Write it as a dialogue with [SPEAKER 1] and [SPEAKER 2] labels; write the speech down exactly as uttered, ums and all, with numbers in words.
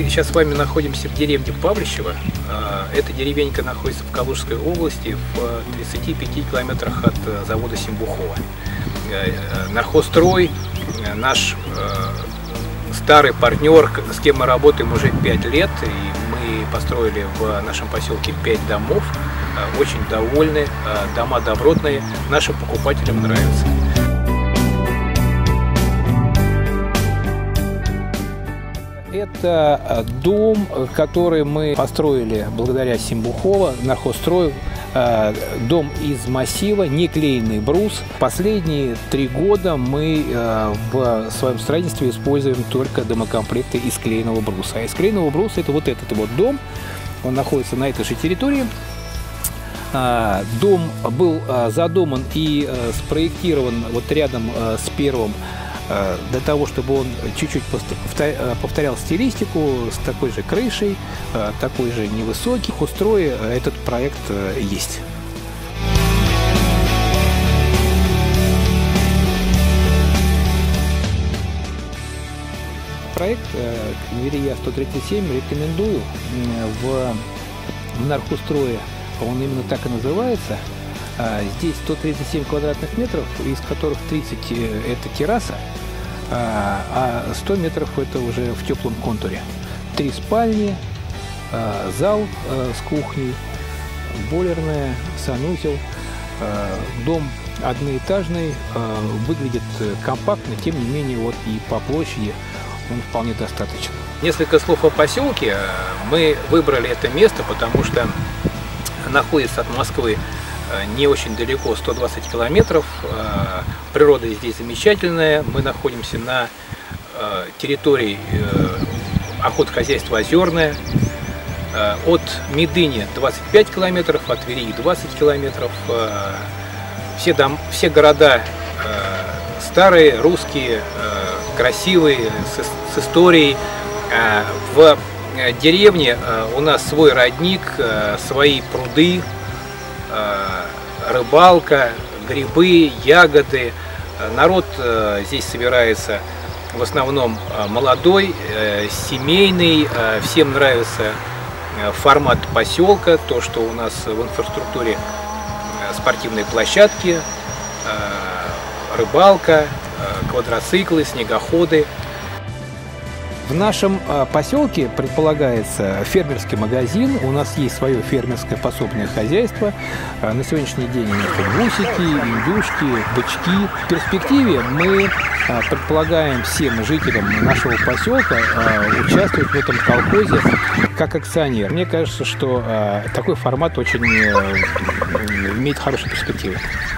[SPEAKER 1] сейчас с вами находимся в деревне Павлищево. Эта деревенька находится в Калужской области, в тридцати пяти километрах от завода Симбухова. Нархозстрой, наш старый партнер, с кем мы работаем уже пять лет, и мы построили в нашем поселке пять домов, очень довольны, дома добротные, нашим покупателям нравятся. Это дом, который мы построили благодаря Симбухова, Нархозстрою. Дом из массива, не клеенный брус. Последние три года мы в своем строительстве используем только домокомплекты из клееного бруса. А из клееного бруса это вот этот вот дом. Он находится на этой же территории. Дом был задуман и спроектирован вот рядом с первым, для того, чтобы он чуть-чуть повторял стилистику, с такой же крышей, такой же невысокий. В Устрое этот проект есть. Проект Верия сто тридцать семь рекомендую в, в Нархозстрое. Он именно так и называется. Здесь сто тридцать семь квадратных метров, из которых тридцать это терраса, а сто метров это уже в теплом контуре. Три спальни, зал с кухней, бойлерная, санузел. Дом одноэтажный, выглядит компактно, тем не менее вот и по площади он вполне достаточен. Несколько слов о поселке. Мы выбрали это место, потому что находится от Москвы не очень далеко, сто двадцать километров. Природа здесь замечательная. Мы находимся на территории охотхозяйства Озерное. От Медыни двадцать пять километров, от Верии двадцать километров. Все, дом, все города старые, русские, красивые, с, с историей. В деревне у нас свой родник, свои пруды, рыбалка, грибы, ягоды. Народ здесь собирается в основном молодой, семейный. Всем нравится формат поселка, то, что у нас в инфраструктуре спортивные площадки, рыбалка, квадроциклы, снегоходы. В нашем поселке предполагается фермерский магазин, у нас есть свое фермерское пособное хозяйство. На сегодняшний день это гусики, индюшки, бычки. В перспективе мы предполагаем всем жителям нашего поселка участвовать в этом колхозе как акционер. Мне кажется, что такой формат очень имеет хорошие перспективы.